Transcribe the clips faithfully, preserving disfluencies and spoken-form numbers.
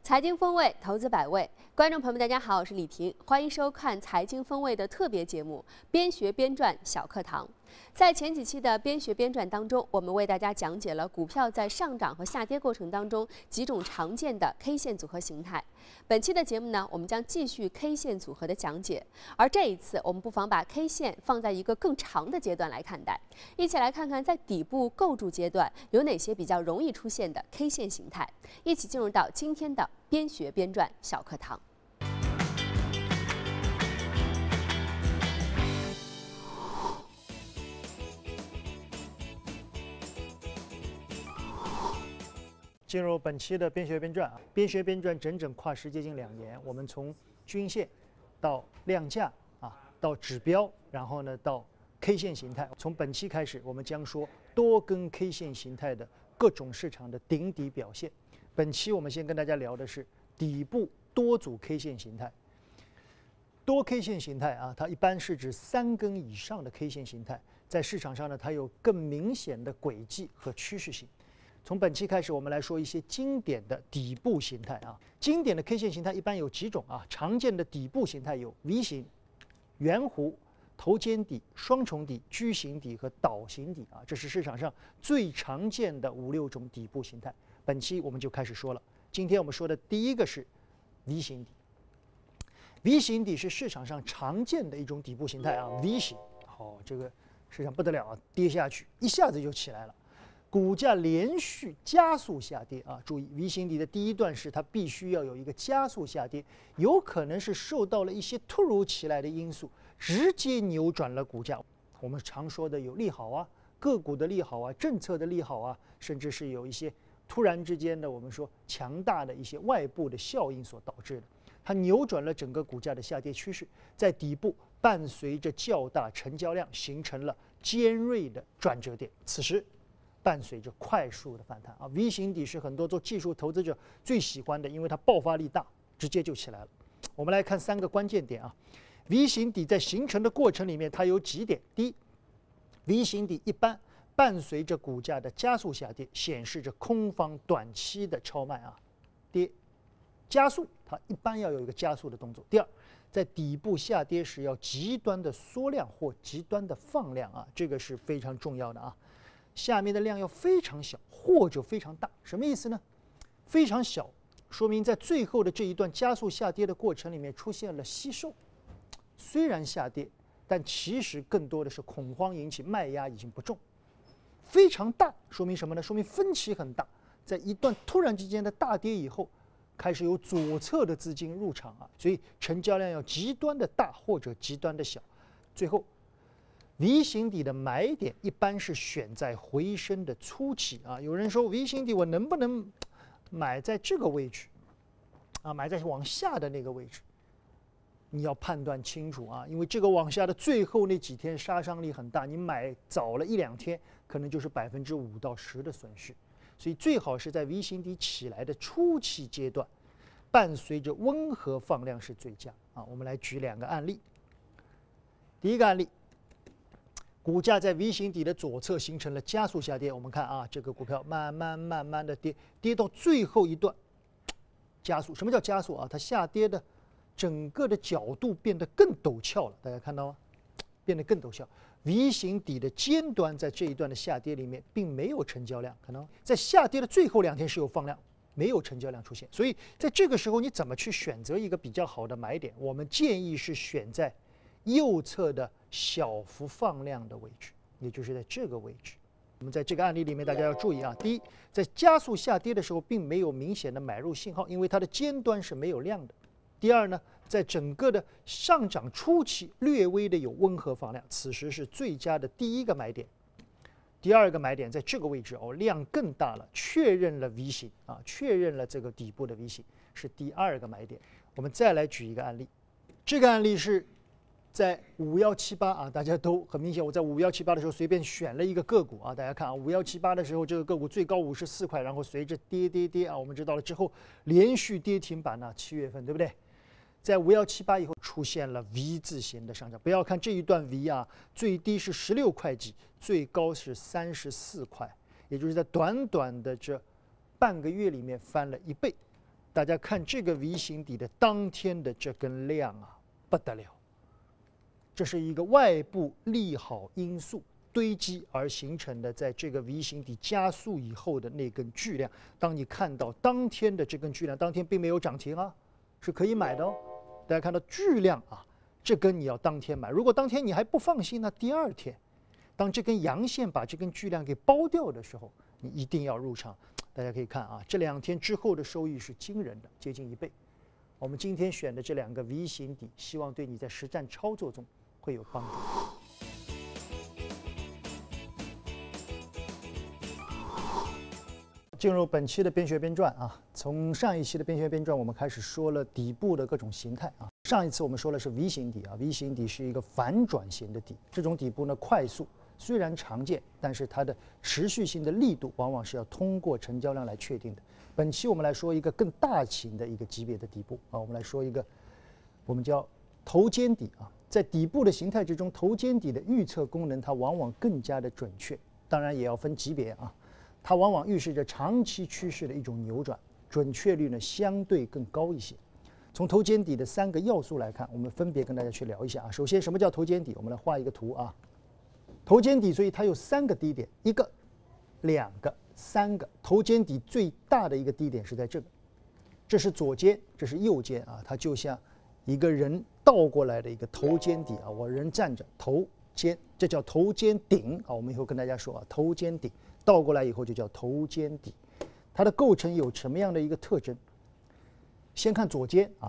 财经风味，投资百味。观众朋友们，大家好，我是李婷，欢迎收看财经风味的特别节目《边学边赚小课堂》。在前几期的边学边赚当中，我们为大家讲解了股票在上涨和下跌过程当中几种常见的 K 线组合形态。本期的节目呢，我们将继续 K 线组合的讲解，而这一次我们不妨把 K 线放在一个更长的阶段来看待，一起来看看在底部构筑阶段有哪些比较容易出现的 K 线形态。一起进入到今天的边学边赚小课堂。 进入本期的边学边赚啊，边学边赚整整跨时接近两年，我们从均线到量价啊，到指标，然后呢到 K 线形态。从本期开始，我们将说多根 K 线形态的各种市场的顶底表现。本期我们先跟大家聊的是底部多组 K 线形态。多 K 线形态啊，它一般是指三根以上的 K 线形态，在市场上呢，它有更明显的轨迹和趋势性。从本期开始，我们来说一些经典的底部形态啊。经典的 K 线形态一般有几种啊？常见的底部形态有 V 型、圆弧、头肩底、双重底、矩形底和倒形底啊，这是市场上最常见的五六种底部形态。本期我们就开始说了。今天我们说的第一个是 V 型底。V 型底是市场上常见的一种底部形态啊 ，V 型。哦，这个市场不得了啊，跌下去一下子就起来了。股价连续加速下跌啊！注意 ，V 型底的第一段是它必须要有一个加速下跌，有可能是受到了一些突如其来的因素，直接扭转了股价。我们常说的有利好啊，个股的利好啊，政策的利好啊，甚至是有一些突然之间的我们说强大的一些外部的效应所导致的，它扭转了整个股价的下跌趋势，在底部伴随着较大成交量，形成了尖锐的转折点。此时伴随着快速的反弹啊 ，V 型底是很多做技术投资者最喜欢的，因为它爆发力大，直接就起来了。我们来看三个关键点啊 ，V 型底在形成的过程里面，它有几点：第一 ，V 型底一般伴随着股价的加速下跌，显示着空方短期的超卖啊，跌加速，它一般要有一个加速的动作。第二，在底部下跌时要极端的缩量或极端的放量啊，这个是非常重要的啊。下面的量要非常小或者非常大，什么意思呢？非常小，说明在最后的这一段加速下跌的过程里面出现了吸售，虽然下跌，但其实更多的是恐慌引起卖压已经不重。非常大，说明什么呢？说明分歧很大，在一段突然之间的大跌以后，开始有左侧的资金入场啊，所以成交量要极端的大或者极端的小。最后，V 型底的买点一般是选在回升的初期啊。有人说 V 型底我能不能买在这个位置啊？买在往下的那个位置，你要判断清楚啊，因为这个往下的最后那几天杀伤力很大，你买早了一两天，可能就是百分之五到十的损失。所以最好是在 V 型底起来的初期阶段，伴随着温和放量是最佳啊。我们来举两个案例。第一个案例。股价在 V 型底的左侧形成了加速下跌，我们看啊，这个股票慢慢慢慢的跌，跌到最后一段加速。什么叫加速啊？它下跌的整个的角度变得更陡峭了，大家看到吗？变得更陡峭。V 型底的尖端在这一段的下跌里面并没有成交量，看到吗？在下跌的最后两天是有放量，没有成交量出现。所以在这个时候，你怎么去选择一个比较好的买点？我们建议是选在右侧的小幅放量的位置，也就是在这个位置。我们在这个案例里面，大家要注意啊，第一，在加速下跌的时候，并没有明显的买入信号，因为它的尖端是没有量的。第二呢，在整个的上涨初期，略微的有温和放量，此时是最佳的第一个买点。第二个买点在这个位置哦，量更大了，确认了 V 型啊，确认了这个底部的 V 型，是第二个买点。我们再来举一个案例，这个案例是在五幺七八啊，大家都很明显，我在五幺七八的时候随便选了一个个股啊，大家看啊，五幺七八的时候这个个股最高五十四块，然后随着跌跌跌啊，我们知道了之后连续跌停板呢、啊，七月份对不对？在五幺七八以后出现了 V 字形的上涨，不要看这一段 V 啊，最低是十六块几，最高是三十四块，也就是在短短的这半个月里面翻了一倍。 大家看这个 V 型底的当天的这根量啊，不得了。这是一个外部利好因素堆积而形成的，在这个 V 型底加速以后的那根巨量。当你看到当天的这根巨量，当天并没有涨停啊，是可以买的哦。大家看到巨量啊，这根你要当天买。如果当天你还不放心，那第二天，当这根阳线把这根巨量给包掉的时候，你一定要入场。大家可以看啊，这两天之后的收益是惊人的，接近一倍。我们今天选的这两个 V 型底，希望对你在实战操作中会有帮助。进入本期的边学边赚啊，从上一期的边学边赚，我们开始说了底部的各种形态啊。上一次我们说的是 V 型底啊 ，V 型底是一个反转型的底，这种底部呢快速，虽然常见，但是它的持续性的力度往往是要通过成交量来确定的。本期我们来说一个更大型的一个级别的底部啊，我们来说一个我们叫头肩底啊。在底部的形态之中，头肩底的预测功能它往往更加的准确，当然也要分级别啊。它往往预示着长期趋势的一种扭转，准确率呢相对更高一些。从头肩底的三个要素来看，我们分别跟大家去聊一下啊。首先，什么叫头肩底？我们来画一个图啊。头肩底，所以它有三个低点，一个、两个、三个。头肩底最大的一个低点是在这个，这是左肩，这是右肩啊，它就像一个人倒过来的一个头肩底啊。我人站着，头肩，这叫头肩顶啊。我们以后跟大家说啊，头肩顶。倒过来以后就叫头肩底，它的构成有什么样的一个特征？先看左肩啊，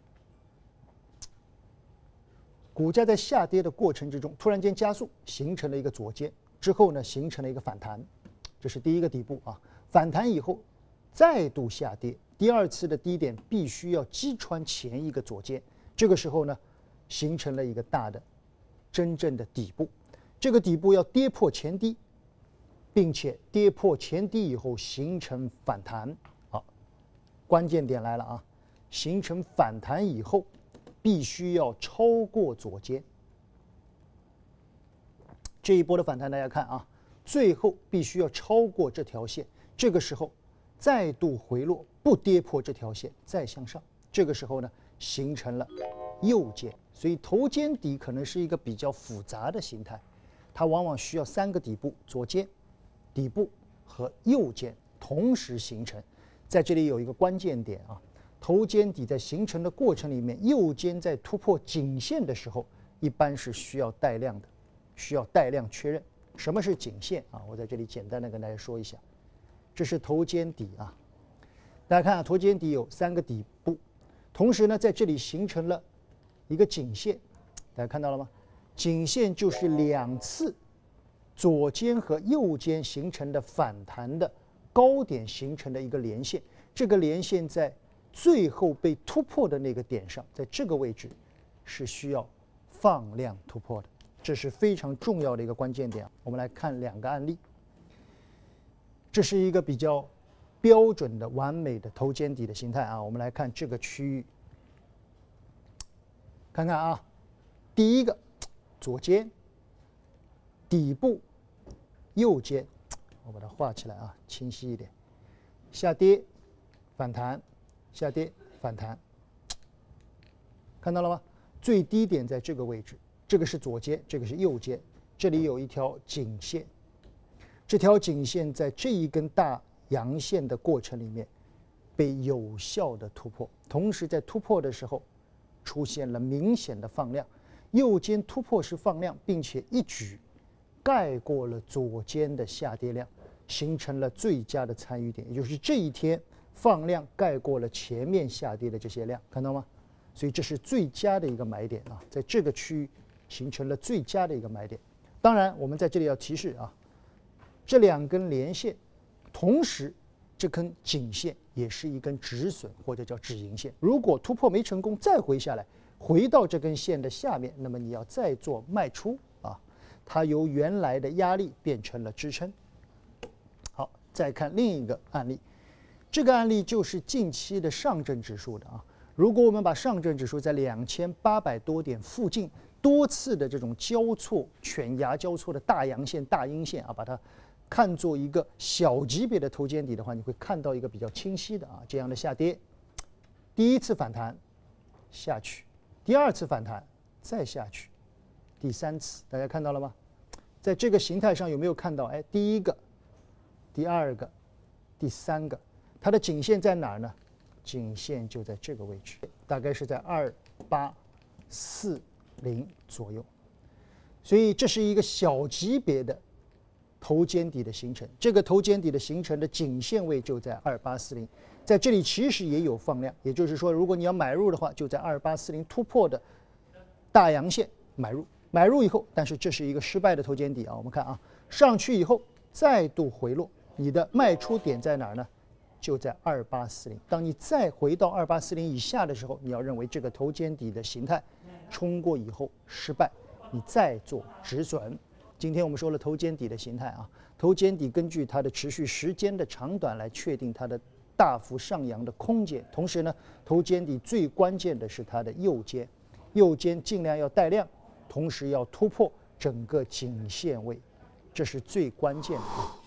股价在下跌的过程之中突然间加速，形成了一个左肩，之后呢形成了一个反弹，这是第一个底部啊。反弹以后再度下跌，第二次的低点必须要击穿前一个左肩，这个时候呢形成了一个大的真正的底部，这个底部要跌破前低。并且跌破前低以后形成反弹，好，关键点来了啊！形成反弹以后，必须要超过左肩。这一波的反弹，大家看啊，最后必须要超过这条线，这个时候再度回落，不跌破这条线，再向上，这个时候呢，形成了右肩。所以头肩底可能是一个比较复杂的形态，它往往需要三个底部：左肩、底部和右肩同时形成。在这里有一个关键点啊，头肩底在形成的过程里面，右肩在突破颈线的时候，一般是需要带量的，需要带量确认。什么是颈线啊？我在这里简单的跟大家说一下，这是头肩底啊。大家看啊，头肩底有三个底部，同时呢，在这里形成了一个颈线，大家看到了吗？颈线就是两次左肩和右肩形成的反弹的高点形成的一个连线，这个连线在最后被突破的那个点上，在这个位置是需要放量突破的，这是非常重要的一个关键点。我们来看两个案例，这是一个比较标准的完美的头肩底的形态啊。我们来看这个区域，看看啊，第一个左肩底部右肩，我把它画起来啊，清晰一点。下跌，反弹，下跌，反弹，看到了吗？最低点在这个位置，这个是左肩，这个是右肩，这里有一条颈线，这条颈线在这一根大阳线的过程里面被有效的突破，同时在突破的时候出现了明显的放量，右肩突破时放量，并且一举盖过了左肩的下跌量，形成了最佳的参与点，也就是这一天放量盖过了前面下跌的这些量，看到吗？所以这是最佳的一个买点啊，在这个区域形成了最佳的一个买点。当然，我们在这里要提示啊，这两根连线，同时这根颈线也是一根止损或者叫止盈线。如果突破没成功，再回下来，回到这根线的下面，那么你要再做卖出啊。它由原来的压力变成了支撑。好，再看另一个案例，这个案例就是近期的上证指数的啊。如果我们把上证指数在两千八百多点附近多次的这种交错、犬牙交错的大阳线、大阴线啊，把它看作一个小级别的头肩底的话，你会看到一个比较清晰的啊这样的下跌， 第一次反弹下去，第二次反弹再下去，第三次，大家看到了吗？在这个形态上有没有看到？哎，第一个、第二个、第三个，它的颈线在哪儿呢？颈线就在这个位置，大概是在二八四零左右。所以这是一个小级别的头肩底的形成，这个头肩底的形成的颈线位就在二八四零，在这里其实也有放量，也就是说，如果你要买入的话，就在二八四零突破的大阳线买入。买入以后，但是这是一个失败的头肩底啊。我们看啊，上去以后再度回落，你的卖出点在哪儿呢？就在二八四零。当你再回到二八四零以下的时候，你要认为这个头肩底的形态冲过以后失败，你再做止损。今天我们说了头肩底的形态啊，头肩底根据它的持续时间的长短来确定它的大幅上扬的空间。同时呢，头肩底最关键的是它的右肩，右肩尽量要带量。同时要突破整个颈线位，这是最关键的。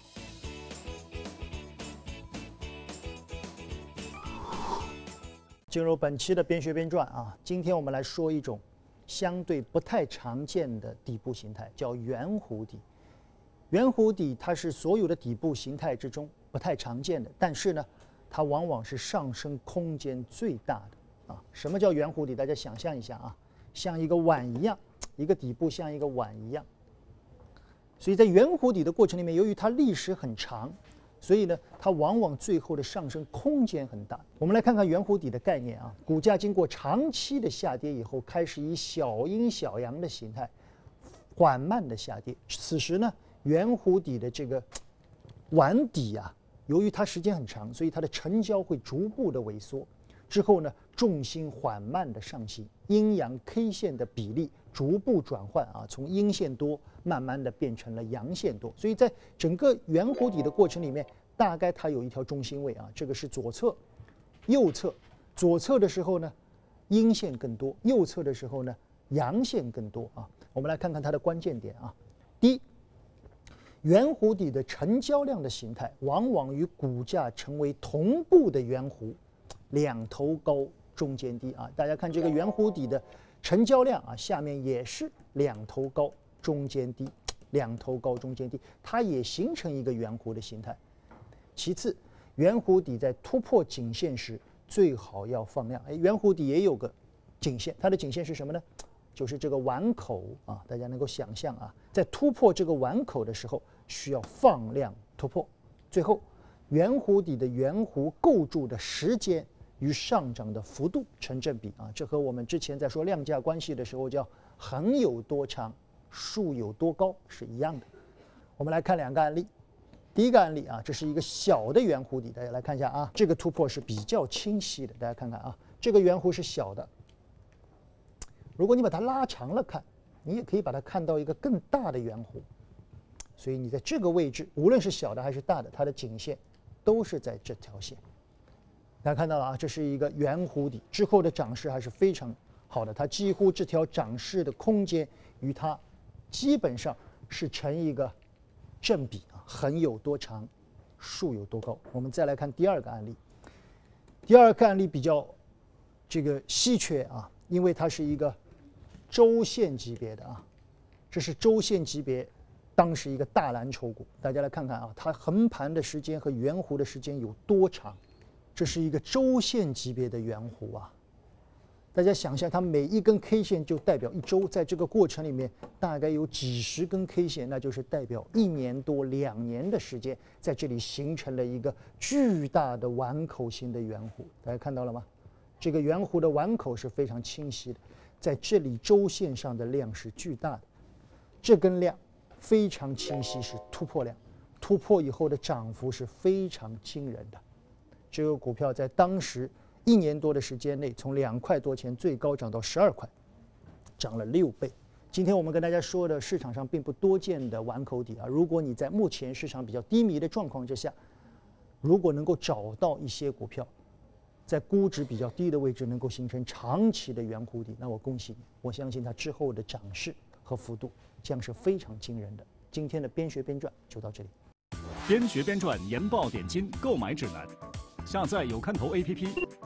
进入本期的边学边赚啊，今天我们来说一种相对不太常见的底部形态，叫圆弧底。圆弧底它是所有的底部形态之中不太常见的，但是呢，它往往是上升空间最大的啊。什么叫圆弧底？大家想象一下啊，像一个碗一样。一个底部像一个碗一样，所以在圆弧底的过程里面，由于它历史很长，所以呢，它往往最后的上升空间很大。我们来看看圆弧底的概念啊，股价经过长期的下跌以后，开始以小阴小阳的形态缓慢的下跌。此时呢，圆弧底的这个碗底啊，由于它时间很长，所以它的成交会逐步的萎缩。之后呢，重心缓慢的上行，阴阳 K 线的比例逐步转换啊，从阴线多慢慢的变成了阳线多。所以在整个圆弧底的过程里面，大概它有一条中心位啊，这个是左侧、右侧。左侧的时候呢，阴线更多；右侧的时候呢，阳线更多啊。我们来看看它的关键点啊。第一，圆弧底的成交量的形态，往往与股价成为同步的圆弧。两头高中间低啊，大家看这个圆弧底的成交量啊，下面也是两头高中间低，两头高中间低，它也形成一个圆弧的形态。其次，圆弧底在突破颈线时，最好要放量。哎，圆弧底也有个颈线，它的颈线是什么呢？就是这个碗口啊，大家能够想象啊，在突破这个碗口的时候，需要放量突破。最后，圆弧底的圆弧构筑的时间与上涨的幅度成正比啊，这和我们之前在说量价关系的时候叫横有多长，竖有多高是一样的。我们来看两个案例。第一个案例啊，这是一个小的圆弧底，大家来看一下啊，这个突破是比较清晰的，大家看看啊，这个圆弧是小的。如果你把它拉长了看，你也可以把它看到一个更大的圆弧。所以你在这个位置，无论是小的还是大的，它的颈线都是在这条线。大家看到了啊，这是一个圆弧底，之后的涨势还是非常好的，它几乎这条涨势的空间与它基本上是成一个正比啊，横有多长，竖有多高。我们再来看第二个案例，第二个案例比较这个稀缺啊，因为它是一个周线级别的啊，这是周线级别。当时一个大蓝筹股，大家来看看啊，它横盘的时间和圆弧的时间有多长？这是一个周线级别的圆弧啊！大家想象，它每一根 K 线就代表一周，在这个过程里面大概有几十根 K 线，那就是代表一年多、两年的时间，在这里形成了一个巨大的碗口型的圆弧。大家看到了吗？这个圆弧的碗口是非常清晰的，在这里周线上的量是巨大的，这根量非常清晰，是突破量，突破以后的涨幅是非常惊人的。这个股票在当时一年多的时间内，从两块多钱最高涨到十二块，涨了六倍。今天我们跟大家说的市场上并不多见的碗口底啊，如果你在目前市场比较低迷的状况之下，如果能够找到一些股票，在估值比较低的位置能够形成长期的圆弧底，那我恭喜你，我相信它之后的涨势和幅度将是非常惊人的。今天的边学边赚就到这里。 边学边赚研报点金购买指南，下载有看头 A P P。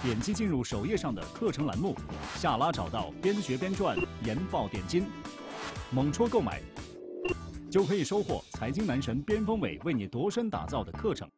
点击进入首页上的课程栏目，下拉找到边学边赚研报点金，猛戳购买，就可以收获财经男神边锋伟为你度身打造的课程。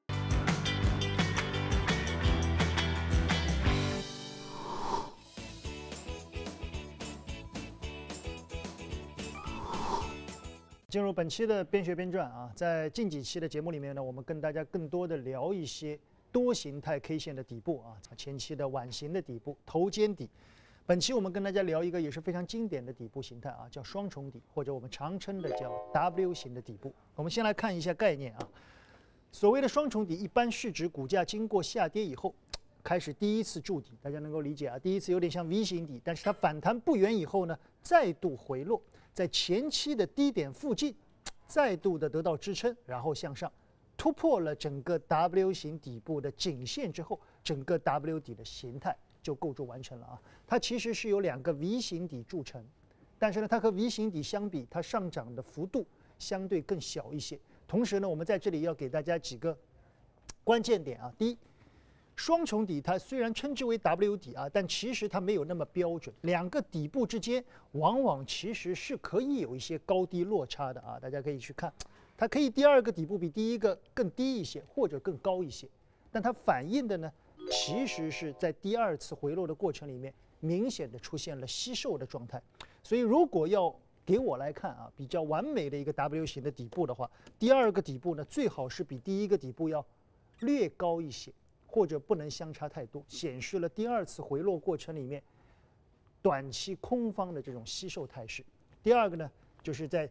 进入本期的边学边赚啊，在近几期的节目里面呢，我们跟大家更多的聊一些多形态 K 线的底部啊，前期的碗形的底部、头肩底。本期我们跟大家聊一个也是非常经典的底部形态啊，叫双重底，或者我们常称的叫 W 型的底部。我们先来看一下概念啊，所谓的双重底，一般是指股价经过下跌以后，开始第一次筑底，大家能够理解啊，第一次有点像 V 型底，但是它反弹不远以后呢，再度回落。在前期的低点附近，再度的得到支撑，然后向上突破了整个 W 型底部的颈线之后，整个 W 底的形态就构筑完成了啊。它其实是由两个 V 型底铸成，但是呢，它和 V 型底相比，它上涨的幅度相对更小一些。同时呢，我们在这里要给大家几个关键点啊。第一，双重底它虽然称之为 W 底啊，但其实它没有那么标准。两个底部之间往往其实是可以有一些高低落差的啊，大家可以去看，它可以第二个底部比第一个更低一些，或者更高一些，但它反映的呢，其实是在第二次回落的过程里面，明显的出现了吸售的状态。所以如果要给我来看啊，比较完美的一个 W 型的底部的话，第二个底部呢，最好是比第一个底部要略高一些。或者不能相差太多，显示了第二次回落过程里面短期空方的这种吸售态势。第二个呢，就是在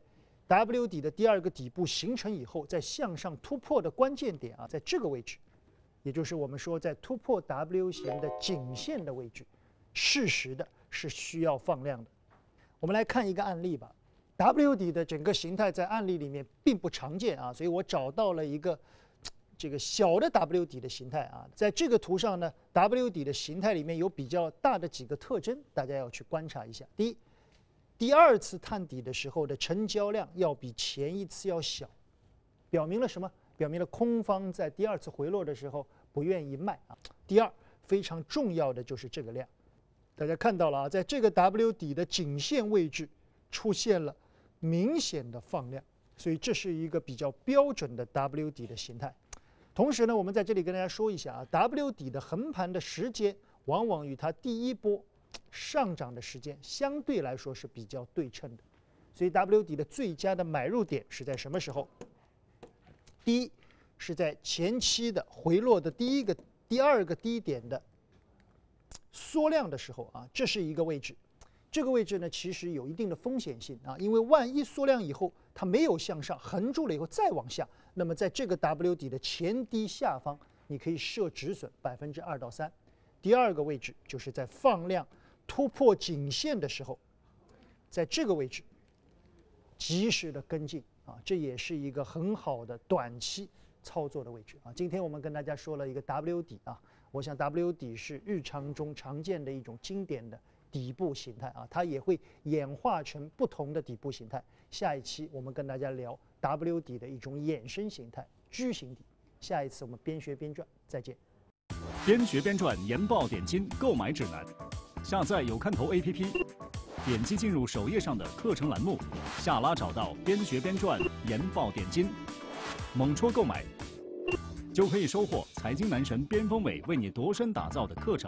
W 底的第二个底部形成以后，在向上突破的关键点啊，在这个位置，也就是我们说在突破 W 型的颈线的位置，适时的是需要放量的。我们来看一个案例吧。W 底的整个形态在案例里面并不常见啊，所以我找到了一个这个小的 W 底的形态啊，在这个图上呢 ，W 底的形态里面有比较大的几个特征，大家要去观察一下。第一，第二次探底的时候的成交量要比前一次要小，表明了什么？表明了空方在第二次回落的时候不愿意卖啊。第二，非常重要的就是这个量，大家看到了啊，在这个 W 底的颈线位置出现了明显的放量，所以这是一个比较标准的 W 底的形态。同时呢，我们在这里跟大家说一下啊 ，W 底的横盘的时间往往与它第一波上涨的时间相对来说是比较对称的，所以 W 底的最佳的买入点是在什么时候？第一是在前期的回落的第一个、第二个低点的缩量的时候啊，这是一个位置。这个位置呢，其实有一定的风险性啊，因为万一缩量以后它没有向上横住了以后再往下，那么在这个 W 底的前低下方，你可以设止损百分之二到三。第二个位置就是在放量突破颈线的时候，在这个位置及时的跟进啊，这也是一个很好的短期操作的位置啊。今天我们跟大家说了一个 W 底啊，我想 W 底是日常中常见的一种经典的底部形态啊，它也会演化成不同的底部形态。下一期我们跟大家聊 W 底的一种衍生形态，G型底。下一次我们边学边赚，再见。 边学边赚研报点金购买指南，下载有看头 A P P， 点击进入首页上的课程栏目，下拉找到边学边赚研报点金，猛戳购买，就可以收获财经男神边锋伟为你度身打造的课程。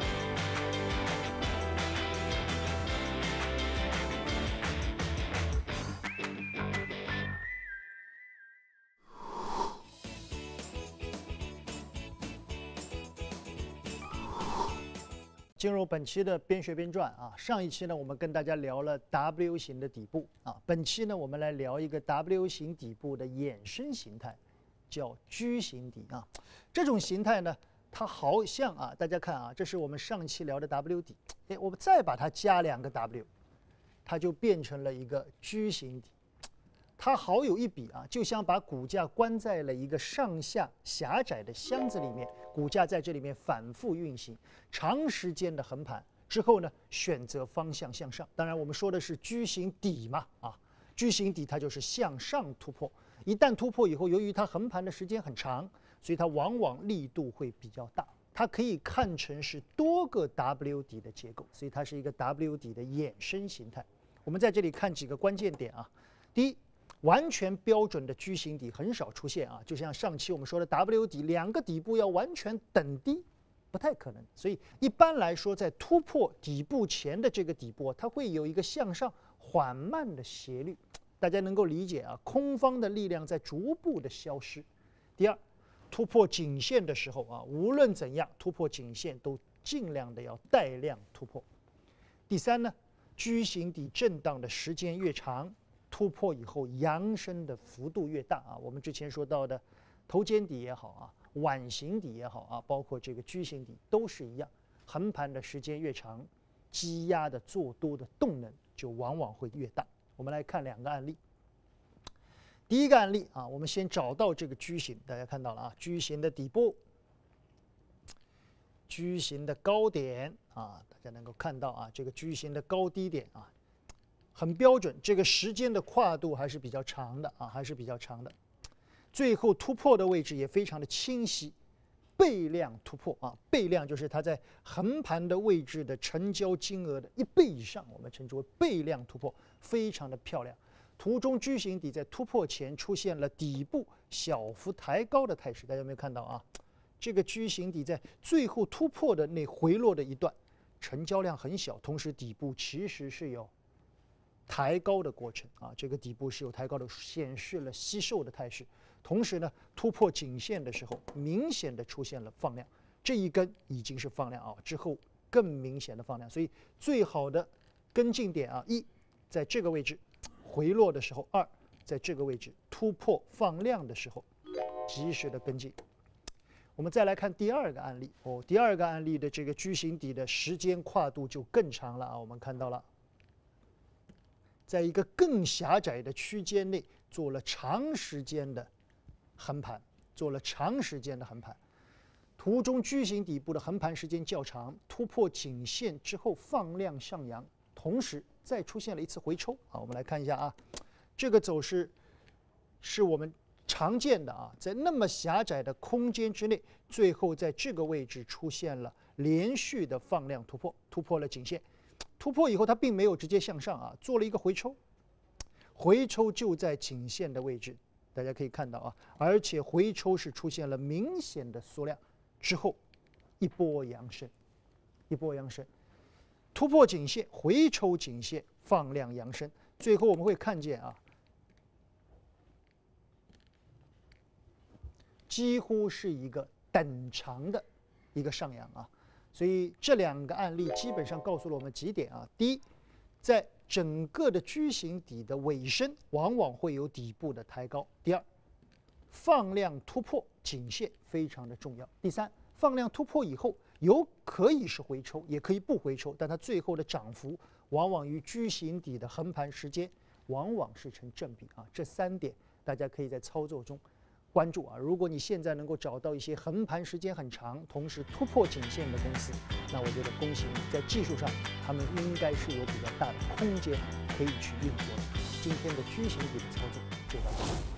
进入本期的边学边赚啊，上一期呢我们跟大家聊了 W 型的底部啊，本期呢我们来聊一个 W 型底部的衍生形态，叫 G 型底啊。这种形态呢，它好像啊，大家看啊，这是我们上期聊的 W 底，哎，我们再把它加两个 W， 它就变成了一个 G 型底。它好有一比啊，就像把股价关在了一个上下狭窄的箱子里面，股价在这里面反复运行，长时间的横盘之后呢，选择方向向上。当然，我们说的是 G 型底嘛，啊 ，G 型底它就是向上突破。一旦突破以后，由于它横盘的时间很长，所以它往往力度会比较大。 它可以看成是多个 W 底的结构，所以它是一个 W 底的衍生形态。我们在这里看几个关键点啊。第一，完全标准的矩形底很少出现啊，就像上期我们说的 W 底，两个底部要完全等低，不太可能。所以一般来说，在突破底部前的这个底部，它会有一个向上缓慢的斜率，大家能够理解啊，空方的力量在逐步的消失。第二，突破颈线的时候啊，无论怎样，突破颈线都尽量的要带量突破。第三呢，矩形底震荡的时间越长，突破以后扬升的幅度越大啊。我们之前说到的头肩底也好啊，碗形底也好啊，包括这个矩形底都是一样，横盘的时间越长，积压的做多的动能就往往会越大。我们来看两个案例。第一个案例啊，我们先找到这个矩形，大家看到了啊，矩形的底部，矩形的高点啊，大家能够看到啊，这个矩形的高低点啊，很标准，这个时间的跨度还是比较长的啊，还是比较长的。最后突破的位置也非常的清晰，倍量突破啊，倍量就是它在横盘的位置的成交金额的一倍以上，我们称之为倍量突破，非常的漂亮。图中矩形底在突破前出现了底部小幅抬高的态势，大家有没有看到啊？这个矩形底在最后突破的那回落的一段，成交量很小，同时底部其实是有抬高的过程啊，这个底部是有抬高的，显示了吸售的态势。同时呢，突破颈线的时候，明显的出现了放量，这一根已经是放量啊，之后更明显的放量，所以最好的跟进点啊，一在这个位置。回落的时候，二在这个位置突破放量的时候，及时的跟进。我们再来看第二个案例哦，第二个案例的这个矩形底的时间跨度就更长了啊。我们看到了，在一个更狭窄的区间内做了长时间的横盘，做了长时间的横盘。图中矩形底部的横盘时间较长，突破颈线之后放量上扬，同时再出现了一次回抽啊，我们来看一下啊，这个走势是我们常见的啊，在那么狭窄的空间之内，最后在这个位置出现了连续的放量突破，突破了颈线，突破以后它并没有直接向上啊，做了一个回抽，回抽就在颈线的位置，大家可以看到啊，而且回抽是出现了明显的缩量之后，一波扬升，一波扬升。突破颈线，回抽颈线，放量扬升，最后我们会看见啊，几乎是一个等长的一个上扬啊，所以这两个案例基本上告诉了我们几点啊：第一，在整个的矩形底的尾声，往往会有底部的抬高；第二，放量突破颈线非常的重要；第三，放量突破以后。有可以是回抽，也可以不回抽，但它最后的涨幅往往与矩形底的横盘时间往往是成正比啊。这三点大家可以在操作中关注啊。如果你现在能够找到一些横盘时间很长，同时突破颈线的公司，那我觉得恭喜你，在技术上他们应该是有比较大的空间可以去运作的。今天的矩形底的操作就到这里。